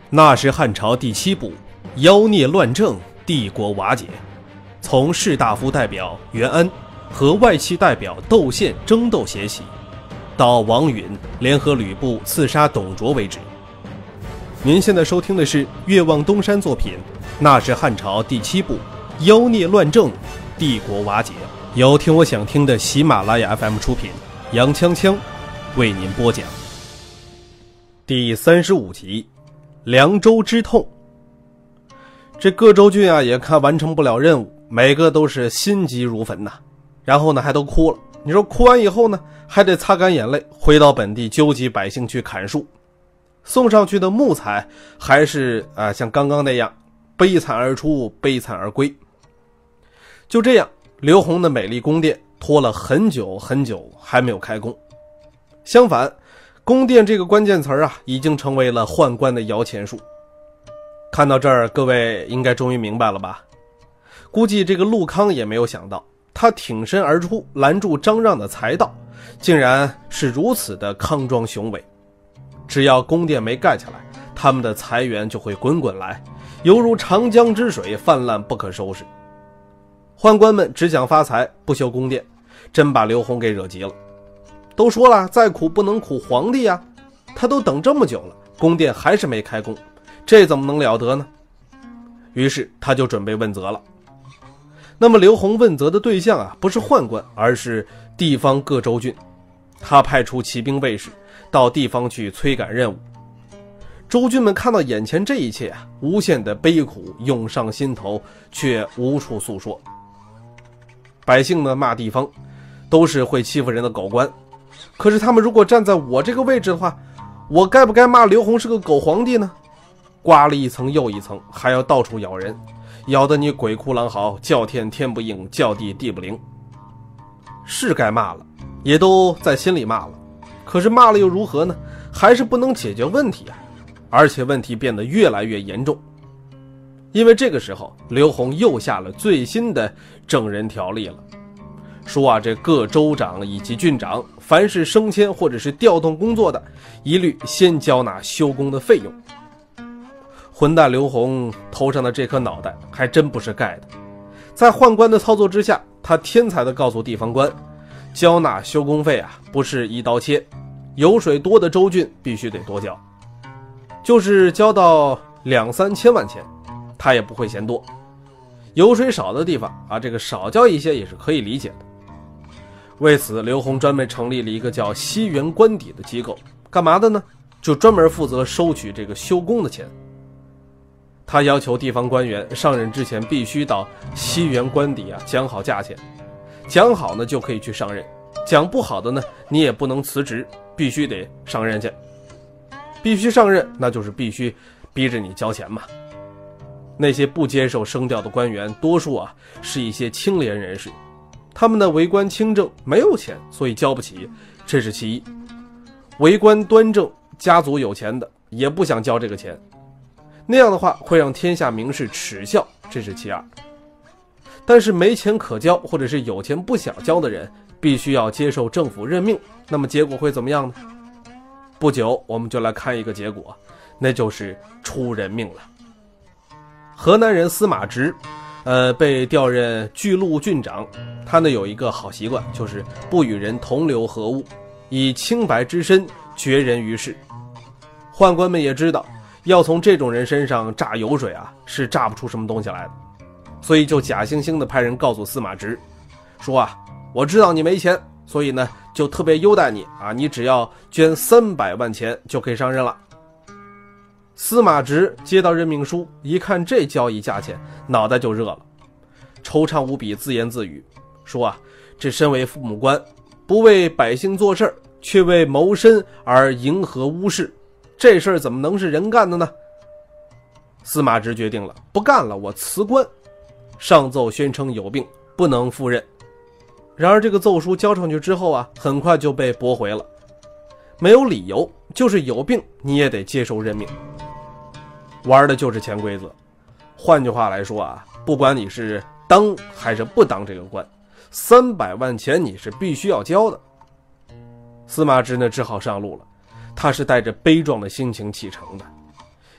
那是汉朝第7部，妖孽乱政，帝国瓦解。从士大夫代表袁安和外戚代表窦宪争斗写起，到王允联合吕布刺杀董卓为止。您现在收听的是岳望东山作品《那是汉朝第7部，妖孽乱政，帝国瓦解》，由听我想听的喜马拉雅 FM 出品，杨锵锵为您播讲。第35集，凉州之痛。这各州郡啊，也看完成不了任务，每个都是心急如焚呐。然后呢，还都哭了。你说哭完以后呢，还得擦干眼泪，回到本地纠集百姓去砍树。送上去的木材还是像刚刚那样，悲惨而出，悲惨而归。就这样，刘宏的美丽宫殿拖了很久很久还没有开工。相反，宫殿这个关键词啊，已经成为了宦官的摇钱树。看到这儿，各位应该终于明白了吧？估计这个陆康也没有想到，他挺身而出拦住张让的财道，竟然是如此的康庄雄伟。只要宫殿没盖起来，他们的财源就会滚滚来，犹如长江之水泛滥不可收拾。宦官们只想发财，不修宫殿，真把刘宏给惹急了。都说了，再苦不能苦皇帝呀，他都等这么久了，宫殿还是没开工，这怎么能了得呢？于是他就准备问责了。那么刘宏问责的对象啊，不是宦官，而是地方各州郡。他派出骑兵卫士到地方去催赶任务。州郡们看到眼前这一切啊，无限的悲苦涌上心头，却无处诉说。百姓呢，骂地方都是会欺负人的狗官，可是他们如果站在我这个位置的话，我该不该骂刘宏是个狗皇帝呢？刮了一层又一层，还要到处咬人，咬得你鬼哭狼嚎，叫天天不应，叫地地不灵。是该骂了，也都在心里骂了，可是骂了又如何呢？还是不能解决问题啊！而且问题变得越来越严重。因为这个时候，刘宏又下了最新的整人条例了，说啊，这各州长以及郡长，凡是升迁或者是调动工作的，一律先交纳修工的费用。混蛋刘宏头上的这颗脑袋还真不是盖的，在宦官的操作之下，他天才的告诉地方官，交纳修工费啊，不是一刀切，油水多的州郡必须得多交，就是交到2-3千万钱，他也不会嫌多。油水少的地方啊，这个少交一些也是可以理解的。为此，刘宏专门成立了一个叫西园官邸的机构，干嘛的呢？就专门负责收取这个修工的钱。他要求地方官员上任之前必须到西园官邸啊讲好价钱，讲好呢就可以去上任，讲不好的呢你也不能辞职，必须得上任去。必须上任，那就是必须逼着你交钱嘛。那些不接受升调的官员，多数啊是一些清廉人士，他们的为官清正，没有钱，所以交不起，这是其一。为官端正，家族有钱的也不想交这个钱，那样的话会让天下名士耻笑，这是其二。但是没钱可交，或者是有钱不想交的人，必须要接受政府任命，那么结果会怎么样呢？不久我们就来看一个结果，那就是出人命了。河南人司马直被调任巨鹿郡长，他呢有一个好习惯，就是不与人同流合污，以清白之身绝人于世。宦官们也知道，要从这种人身上榨油水啊，是榨不出什么东西来的，所以就假惺惺的派人告诉司马直，说啊，我知道你没钱，所以呢就特别优待你啊，你只要捐300万钱就可以上任了。司马直接到任命书，一看这交易价钱，脑袋就热了，惆怅无比，自言自语说啊，这身为父母官，不为百姓做事，却为谋身而迎合巫事，这事儿怎么能是人干的呢？司马直决定了，不干了，我辞官，上奏宣称有病，不能赴任。然而这个奏书交上去之后啊，很快就被驳回了，没有理由，就是有病你也得接受任命。玩的就是潜规则。换句话来说啊，不管你是当还是不当这个官，300万钱你是必须要交的。司马直呢只好上路了，他是带着悲壮的心情启程的，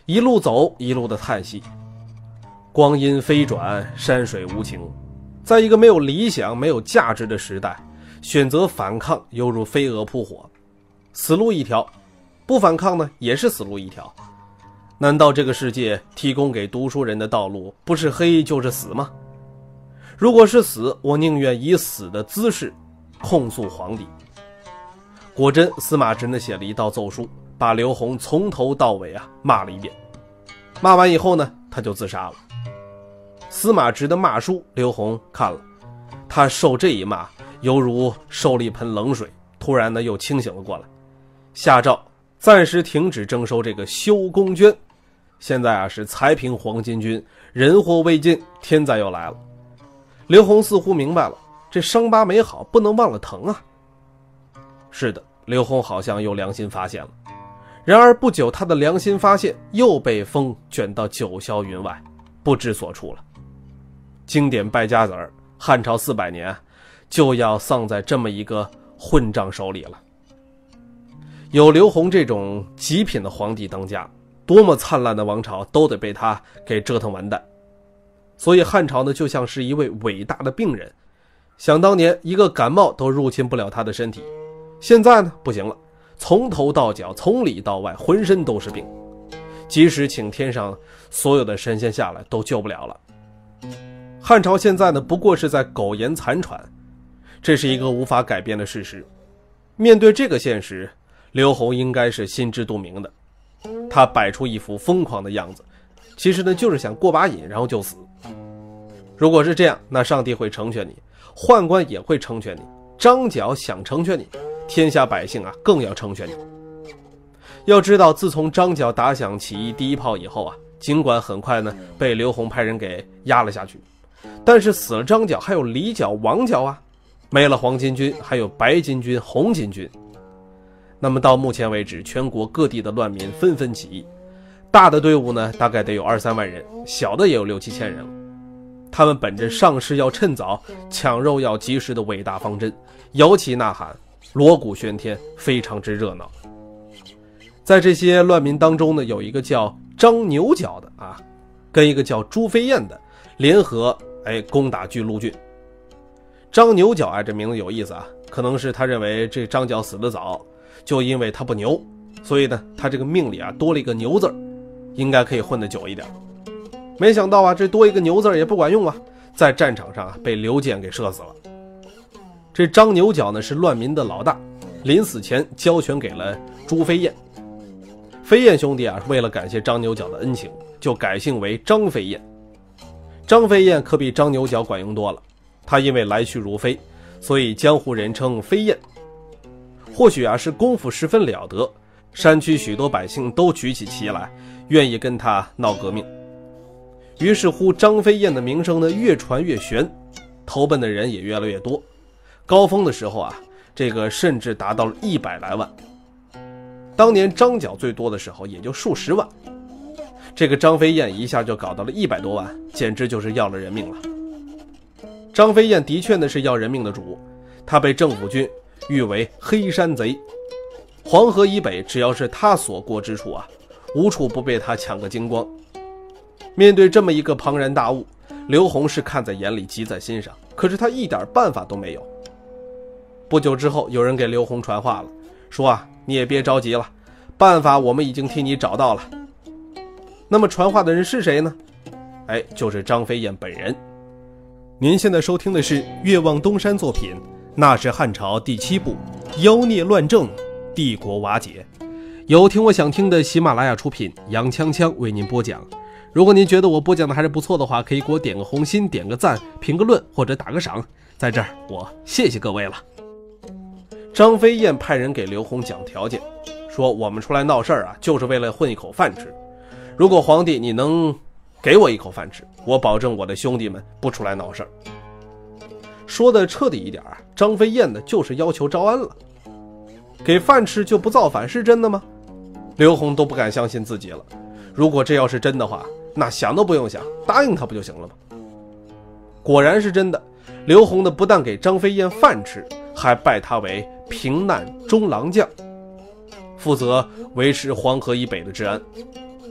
一路走一路的叹息。光阴飞转，山水无情，在一个没有理想没有价值的时代，选择反抗犹如飞蛾扑火，死路一条，不反抗呢也是死路一条。难道这个世界提供给读书人的道路不是黑就是死吗？如果是死，我宁愿以死的姿势控诉皇帝。果真，司马直呢写了一道奏书，把刘宏从头到尾骂了一遍。骂完以后呢，他就自杀了。司马直的骂书，刘宏看了，他受这一骂，犹如受了一盆冷水，突然呢又清醒了过来，下诏暂时停止征收这个修宫捐。现在是才平黄巾军，人祸未尽，天灾又来了。刘宏似乎明白了，这伤疤没好，不能忘了疼啊。是的，刘宏好像又良心发现了。然而不久，他的良心发现又被风卷到九霄云外，不知所处了。经典败家子儿，汉朝400年就要丧在这么一个混账手里了。有刘宏这种极品的皇帝当家，多么灿烂的王朝都得被他给折腾完蛋。所以汉朝呢，就像是一位伟大的病人，想当年一个感冒都入侵不了他的身体，现在呢不行了，从头到脚，从里到外，浑身都是病，即使请天上所有的神仙下来都救不了了。汉朝现在呢，不过是在苟延残喘，这是一个无法改变的事实。面对这个现实，刘宏应该是心知肚明的。他摆出一副疯狂的样子，其实呢就是想过把瘾然后就死。如果是这样，那上帝会成全你，宦官也会成全你，张角想成全你，天下百姓更要成全你。要知道，自从张角打响起义第一炮以后尽管很快呢被刘宏派人给压了下去，但是死了张角还有李角、王角没了黄巾军还有白巾军、红巾军。那么到目前为止，全国各地的乱民纷纷起义，大的队伍呢大概得有2-3万人，小的也有6-7千人了。他们本着上士要趁早，抢肉要及时的伟大方针，摇旗呐喊，锣鼓喧天，非常之热闹。在这些乱民当中呢，有一个叫张牛角的跟一个叫朱飞燕的联合攻打巨鹿郡。张牛角这名字有意思可能是他认为这张角死得早，就因为他不牛，所以呢他这个命里多了一个牛字，应该可以混得久一点。没想到这多一个牛字也不管用在战场上被刘建给射死了。这张牛角呢是乱民的老大，临死前交权给了朱飞燕。飞燕兄弟为了感谢张牛角的恩情，就改姓为张飞燕。张飞燕可比张牛角管用多了，他因为来去如飞，所以江湖人称飞燕。或许是功夫十分了得，山区许多百姓都举起旗来，愿意跟他闹革命。于是乎，张飞燕的名声呢越传越悬，投奔的人也越来越多。高峰的时候这个甚至达到了100来万。当年张角最多的时候也就数十万，这个张飞燕一下就搞到了100多万，简直就是要了人命了。张飞燕的确呢是要人命的主，他被政府军誉为黑山贼，黄河以北只要是他所过之处无处不被他抢个精光。面对这么一个庞然大物，刘宏是看在眼里，急在心上，可是他一点办法都没有。不久之后，有人给刘宏传话了，说你也别着急了，办法我们已经替你找到了。那么传话的人是谁呢？就是张飞燕本人。您现在收听的是岳望东山作品《那是汉朝第7部妖孽乱政，帝国瓦解》，由听我想听的喜马拉雅出品，杨锵锵为您播讲。如果您觉得我播讲的还是不错的话，可以给我点个红心，点个赞，评个论或者打个赏，在这儿我谢谢各位了。张飞燕派人给刘宏讲条件，说我们出来闹事儿就是为了混一口饭吃，如果皇帝你能给我一口饭吃，我保证我的兄弟们不出来闹事儿。说的彻底一点张飞燕呢就是要求招安了。给饭吃就不造反是真的吗？刘宏都不敢相信自己了。如果这要是真的话，那想都不用想，答应他不就行了吗？果然是真的，刘宏的不但给张飞燕饭吃，还拜他为平难中郎将，负责维持黄河以北的治安。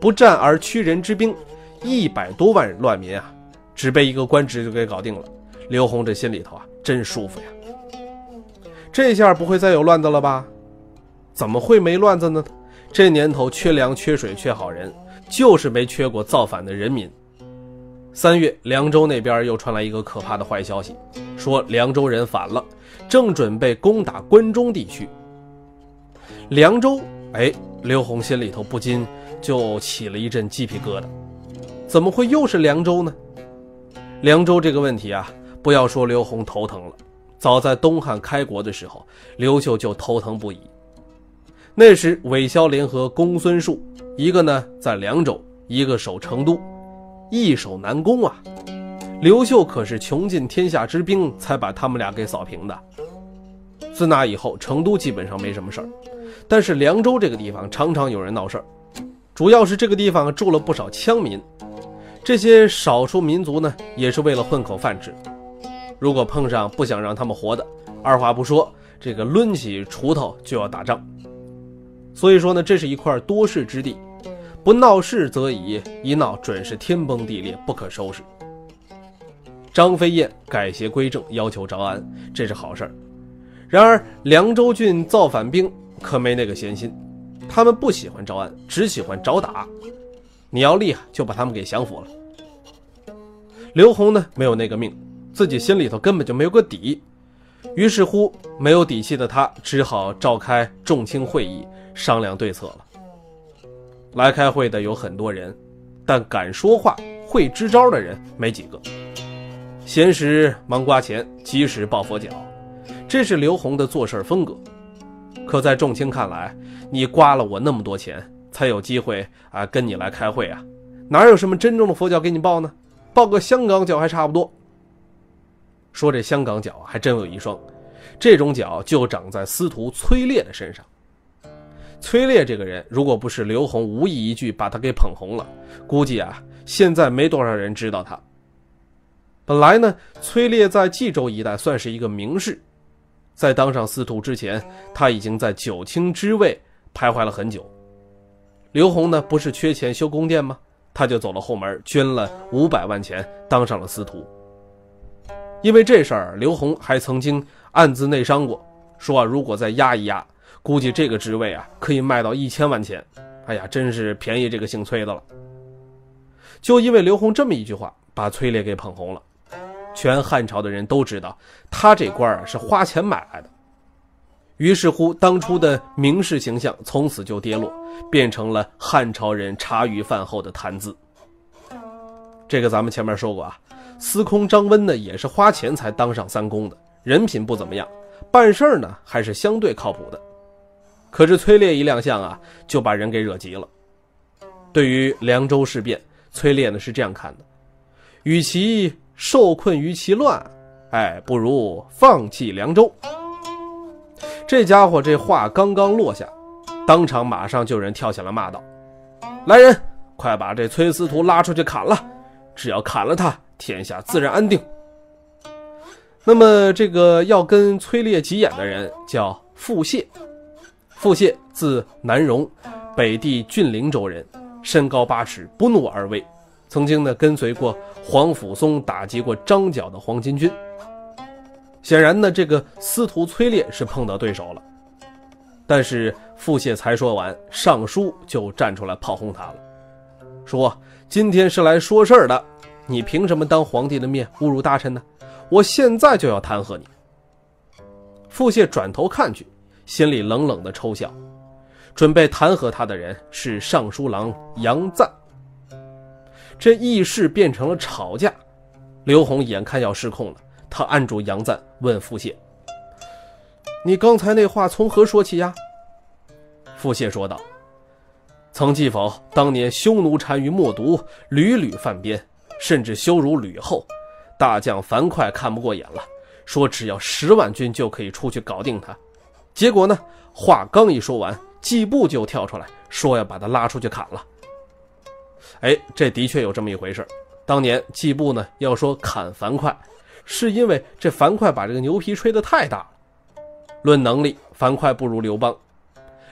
不战而屈人之兵100多万乱民啊，只被一个官职就给搞定了。刘宏这心里头啊，真舒服呀。这下不会再有乱子了吧？怎么会没乱子呢？这年头缺粮缺水缺好人，就是没缺过造反的人民。3月，凉州那边又传来一个可怕的坏消息，说凉州人反了，正准备攻打关中地区。凉州，刘宏心里头不禁就起了一阵鸡皮疙瘩。怎么会又是凉州呢？凉州这个问题啊，不要说刘宏头疼了，早在东汉开国的时候，刘秀就头疼不已。那时韦骁联合公孙述，一个呢在凉州，一个守成都，易守难攻啊。刘秀可是穷尽天下之兵才把他们俩给扫平的。自那以后，成都基本上没什么事儿，但是凉州这个地方常常有人闹事儿，主要是这个地方住了不少羌民。这些少数民族呢，也是为了混口饭吃。如果碰上不想让他们活的，二话不说，这个抡起锄头就要打仗。所以说呢，这是一块多事之地，不闹事则已，一闹准是天崩地裂，不可收拾。张飞燕改邪归正，要求招安，这是好事儿。然而凉州郡造反兵可没那个闲心，他们不喜欢招安，只喜欢找打。你要厉害，就把他们给降服了。刘宏呢，没有那个命，自己心里头根本就没有个底，于是乎没有底气的他只好召开众卿会议商量对策了。来开会的有很多人，但敢说话会支招的人没几个。闲时忙刮钱，急时抱佛脚，这是刘宏的做事风格。可在众卿看来，你刮了我那么多钱才有机会跟你来开会啊，哪有什么真正的佛脚给你抱呢？抱个香港脚还差不多。说这香港脚还真有一双，这种脚就长在司徒崔烈的身上。崔烈这个人，如果不是刘宏无意一句把他给捧红了，估计现在没多少人知道他。本来呢，崔烈在冀州一带算是一个名士，在当上司徒之前，他已经在九卿之位徘徊了很久。刘宏呢，不是缺钱修宫殿吗？他就走了后门，捐了500万钱，当上了司徒。因为这事儿，刘宏还曾经暗自内商过，说如果再压一压，估计这个职位可以卖到1000万钱。哎呀，真是便宜这个姓崔的了。就因为刘宏这么一句话，把崔烈给捧红了。全汉朝的人都知道，他这官是花钱买来的。于是乎，当初的名士形象从此就跌落，变成了汉朝人茶余饭后的谈资。这个咱们前面说过司空张温呢，也是花钱才当上3公的，人品不怎么样，办事呢还是相对靠谱的。可是崔烈一亮相就把人给惹急了。对于凉州事变，崔烈呢是这样看的：与其受困于其乱，不如放弃凉州。这家伙这话刚刚落下，当场马上就有人跳起来骂道：来人，快把这崔司徒拉出去砍了，只要砍了他，天下自然安定。那么这个要跟崔烈急眼的人叫傅燮。傅燮字南荣，北地峻陵州人，身高8尺，不怒而威，曾经呢跟随过黄甫松打击过张角的黄巾军。显然呢，这个司徒崔烈是碰到对手了。但是傅燮才说完，尚书就站出来炮轰他了，说今天是来说事儿的，你凭什么当皇帝的面侮辱大臣呢？我现在就要弹劾你。傅燮转头看去，心里冷冷的抽笑，准备弹劾他的人是尚书郎杨赞。这议事变成了吵架，刘宏眼看要失控了，他按住杨赞，问傅燮：你刚才那话从何说起呀？傅燮说道：曾记否，当年匈奴单于冒渎，屡屡犯边，甚至羞辱吕后，大将樊哙看不过眼了，说只要10万军就可以出去搞定他。结果呢，话刚一说完，季布就跳出来说要把他拉出去砍了。这的确有这么一回事。当年季布呢要说砍樊哙，是因为这樊哙把这个牛皮吹得太大了。论能力，樊哙不如刘邦。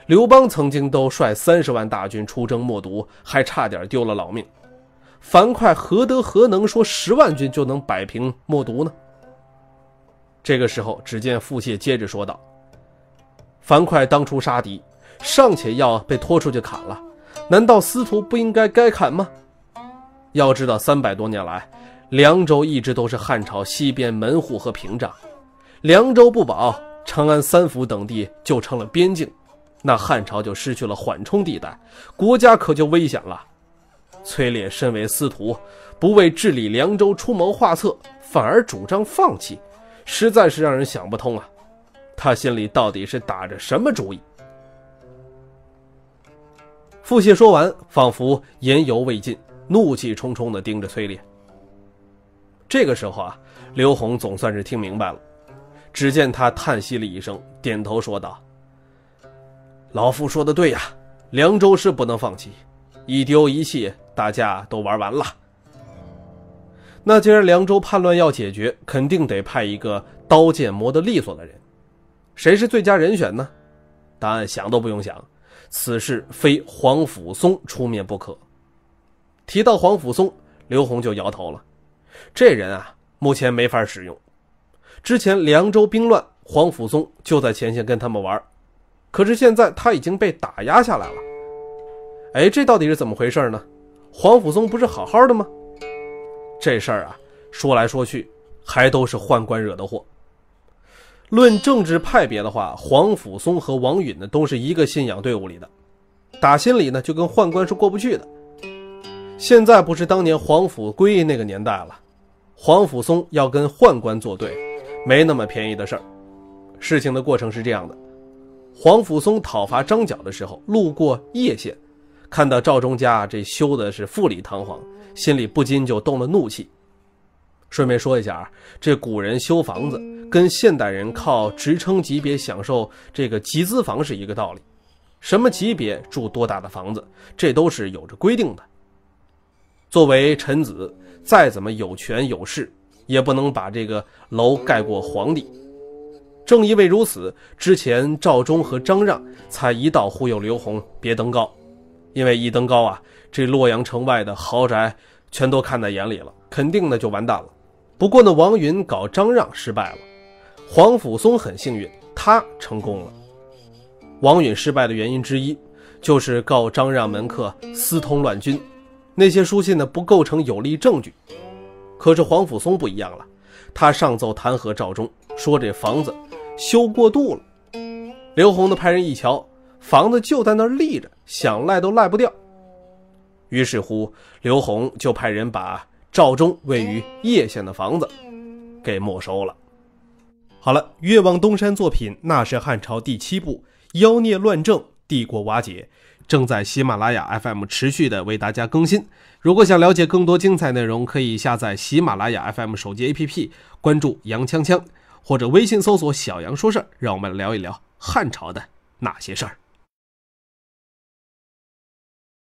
刘邦曾经都率30万大军出征冒毒，还差点丢了老命。樊哙何德何能说10万军就能摆平冒毒呢？这个时候，只见傅燮接着说道：“樊哙当初杀敌，尚且要被拖出去砍了，难道司徒不应该砍吗？要知道300多年来，凉州一直都是汉朝西边门户和屏障，凉州不保，长安3府等地就成了边境，那汉朝就失去了缓冲地带，国家可就危险了。崔烈身为司徒，不为治理凉州出谋划策，反而主张放弃，实在是让人想不通啊！他心里到底是打着什么主意？”傅燮说完，仿佛言犹未尽，怒气冲冲地盯着崔烈。这个时候啊，刘宏总算是听明白了，只见他叹息了一声，点头说道：“老夫说的对呀，凉州是不能放弃，一丢一弃，大家都玩完了。那既然凉州叛乱要解决，肯定得派一个刀剑磨得利索的人。谁是最佳人选呢？答案想都不用想，此事非皇甫嵩出面不可。”提到皇甫嵩，刘宏就摇头了。这人啊，目前没法使用。之前凉州兵乱，皇甫嵩就在前线跟他们玩，可是现在他已经被打压下来了。哎，这到底是怎么回事呢？皇甫嵩不是好好的吗？这事儿啊，说来说去，还都是宦官惹的祸。论政治派别的话，皇甫嵩和王允呢，都是一个信仰队伍里的，打心里呢就跟宦官是过不去的。现在不是当年皇甫归那个年代了，皇甫嵩要跟宦官作对，没那么便宜的事儿。事情的过程是这样的：皇甫嵩讨伐张角的时候，路过叶县，看到赵忠家这修的是富丽堂皇，心里不禁就动了怒气。顺便说一下啊，这古人修房子跟现代人靠职称级别享受这个集资房是一个道理。什么级别住多大的房子，这都是有着规定的。作为臣子，再怎么有权有势，也不能把这个楼盖过皇帝。正因为如此，之前赵忠和张让才一道忽悠刘宏别登高，因为一登高啊，这洛阳城外的豪宅全都看在眼里了，肯定的就完蛋了。不过呢，王允搞张让失败了，皇甫嵩很幸运，他成功了。王允失败的原因之一，就是告张让门客私通乱军，那些书信呢不构成有力证据。可是皇甫嵩不一样了，他上奏弹劾赵忠，说这房子修过度了。刘宏的派人一瞧，房子就在那儿立着，想赖都赖不掉。于是乎，刘宏就派人把赵忠位于叶县的房子给没收了。好了，越王东山作品《那是汉朝》第7部《妖孽乱政，帝国瓦解》正在喜马拉雅 FM 持续的为大家更新。如果想了解更多精彩内容，可以下载喜马拉雅 FM 手机 APP， 关注杨锵锵，或者微信搜索小杨说事儿，让我们聊一聊汉朝的那些事儿。